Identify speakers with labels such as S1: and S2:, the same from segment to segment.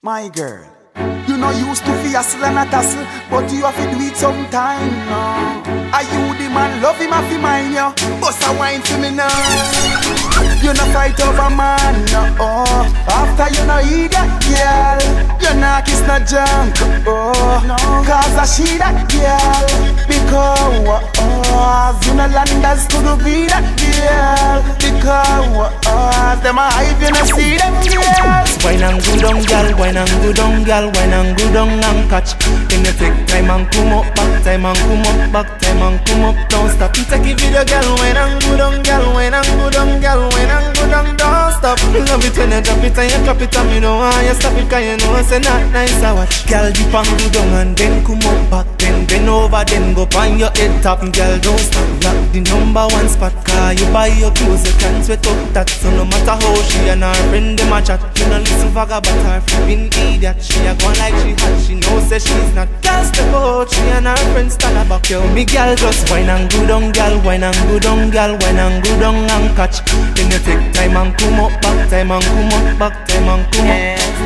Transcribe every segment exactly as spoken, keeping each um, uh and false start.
S1: My girl, you know you used to feel hustle and a tussle, but you have to do it sometime now. Are you the man, love him, have to mind you, bust a wine for me now. You no fight over man, no, oh. After you no eat that girl, you no kiss no junk, oh no. Cause I she that girl, because oh, you no landers to do be that girl, because oh, them a hype, you no see them girls.
S2: Wine and go down, girl, wine and go down, girl, wine and go down and catch. Then you take time and come up, back time and come up, back time and come up. Don't stop, you take a video, girl, wine and go down, girl, wine and go down, girl, wine and go down, don't stop. Love it when you drop it and you drop it and me don't want you stop it, cause you know it's not nice to watch. Girl, dip and go down and then come up back, then bend over, then go on your head top. Girl, don't stop, lock the number one spot, cause you buy your clothes, you can't sweat up that. So no matter how she and her friend them a chat, you know listen vagabond her flipping idiot. She a gone like she hot, she knows that she's not. Girl step out, she and her friends stand a back. Yo, me girl just wine and go down, girl, wine and go down, girl, wine and go down and catch. Then you take time and come up, back time and come up, back time and come up.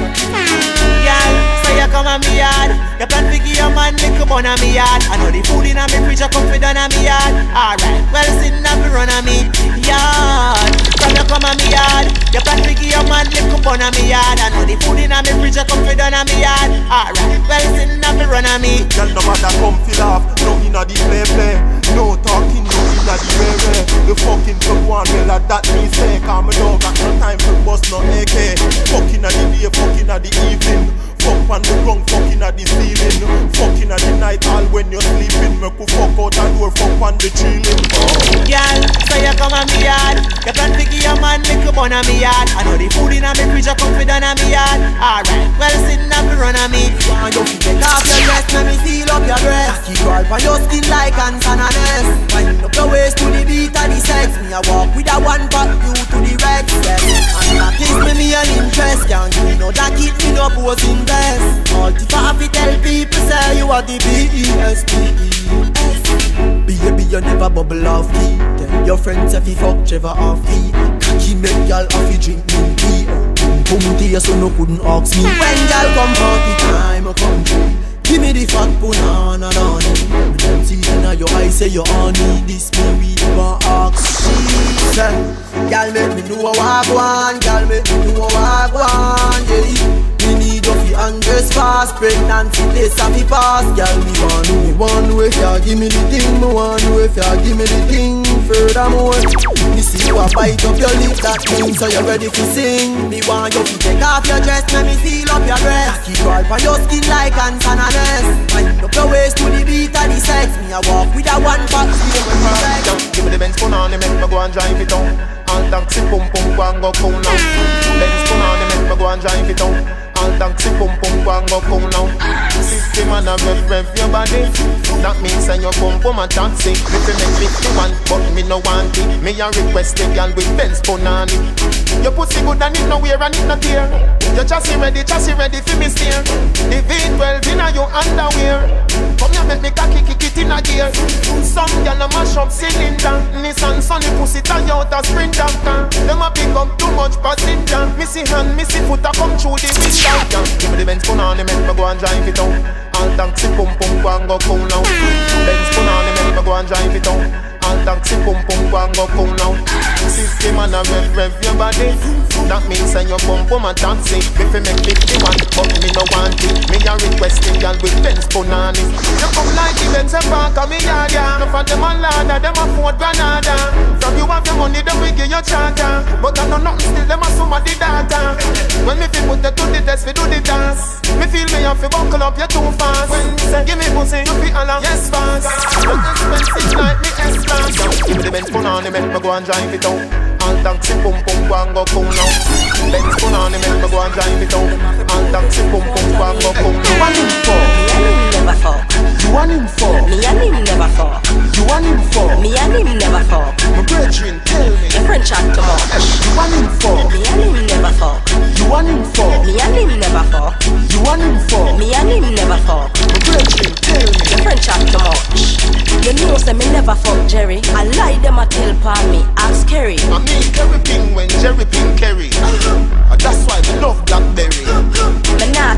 S3: Girl, so you come on me yard, you plan to give your man liquor bun on me yard. I know the food in a me fridge, you come fi done on me yard. Alright, well sitting up run on me yard. So you come on me yard, you plan to give your man liquor bun on me yard. I know the food in a me fridge, you come fi done on me yard. Alright, well sitting up run on me.
S4: Girl, no matter come fi laugh, no inna the play play, no talking, no inna the way way. The fucking to one well that me say, cause me don't got no time for bust no A K. Fucking at the day, fucking at the evening. Fuck on the ground, fucking at the ceiling. Fucking at the night, all when you're sleeping. Make you fuck out the door, fuck on the ceiling.
S3: Girl, so you come on me yard, you plan to give your man liquor bun on me yard. I know the food in a me fridge, you come fi done on me yard. Alright, well sitting up run on me.
S5: Want you to take off your dress, let me seal up your dress. Keep you all on your skin like ants and a nest. Wind up your waist to the beat of the sex. Me a walk with a one pot, you to the red step. And that is me, me an interest. Can't give me no jacket, me no posing best. All if I have to tell people say you are the B E S P E S. Baby, you never bubble off key. Tell your friends if you fuck Trevor off key. Cocky make y'all off you drink me tea. Boom boom tea so no couldn't ask me. When y'all come party time, I come through. Give me the fat banana on it. Me don't see it in your eyes, say you honey. This me we want ask. She said, y'all make me know what I want. Y'all make me know what I want. Yeah. Me need of the undress fast. Pregnancy this a fi pass. Y'all me want know me want know if y'all give me the thing. Me want know if y'all give me the thing. Furthermore, me see you a bite up your lip. That means so you're ready to sing. Me want you to take off your dress. Let me seal up your dress. Keep you all on your skin like ants and a nest. Wind up your waist to the beat of the sex. Me a walk with a one pack.
S4: Give me the Benz phone on, make me go and drive it down. All taxi pum pum go and go cool now. Benz phone on, make me go and drive it down. All taxi pum pum go and go cool now. Fifty man a rev rev your body. That means that you pum pum a taxi. Me fi make fifty-one, but me no want it. Me a request the girl with Benz phone on it. Your pussy good and it no wear and it no tear. Your chassis ready, chassis ready fi me steer. The V twelve inna your underwear. Come here make me cocky kick it in a gear. Some girl a mash up cylinder. Nissan Sunny pussy tie out a sprinter. Them a pick up too much passenger. Missy hand, missy foot a come through the window. Give me the Benz phone on, make me go and drive it out. All taxi pum pum go and go cool now. Benz phone on, make me go and drive it out. All taxi pum pum go and go cool now. Fifty man a rev rev your body. That means that you pum pum a taxi. Me fi make fifty-one, but me no want it. Me a request the girl with Benz phone on it. You come like the Benz and park on me yard, yeah. No for them a ladder, them a Ford Granada. From you have your money, them we give you charter. But I know nothing still, them a sum of the data. When me fi put you to the test, we do the dance. Me feel me have to buckle up, you too fast. When you say give me pussy, you fi along, yes fast. But expensive like me S-Class. Give me the Benz phone on, make me go and drive it out. All taxi pum pum go and go cool now. Benz phone on, make me go and drive it out. All taxi pum pum go and go cool now.
S1: You want him for?
S6: Me and him never fuck.
S1: You want him for?
S6: Me and him never fuck.
S1: You want him for?
S6: Me and him never fuck.
S1: My brethren, tell me.
S6: Your friend chat too much.
S1: You want him for?
S6: Me and him never fuck.
S1: You want him for?
S6: Me and him never fuck.
S1: You want him for?
S6: Me and him never fuck.
S1: My brethren, tell me.
S6: Your friend chat too much. You know say me never fuck Jerry. I lie them a tell pa me. Ask Kerry.
S4: I mean everything when Jerry Pink Kerry. That's why we love Blackberry.
S6: Me nah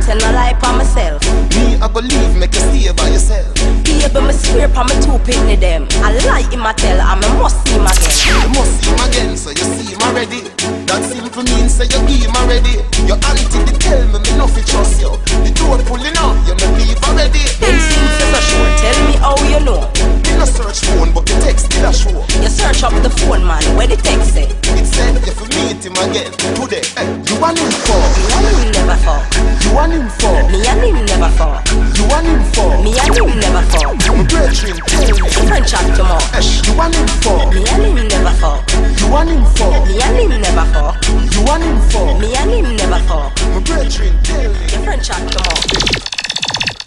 S4: That simple means say you game already. Your auntie they tell me me no fi trust you. The door pulling up, you no leave already.
S6: Them seems a sure. Tell me how you know.
S4: Me no search phone, but the text did a show.
S6: You search up the phone, man. Where the text say?
S4: It said if you meet him again today, hey, you want him for?
S6: Me and him never fuck.
S4: You want him for?
S6: Me and him never fuck.
S4: You want him for?
S6: Me and him never fuck.
S4: My brethren tell me.
S6: The French chat too much.
S4: Hey, you want him for?
S6: Me and him never fuck.
S4: You want him for?
S6: Me and him never fuck.
S4: You want him for?
S6: Me and him never fuck.
S4: My brethren tell me.
S6: The French chat too much.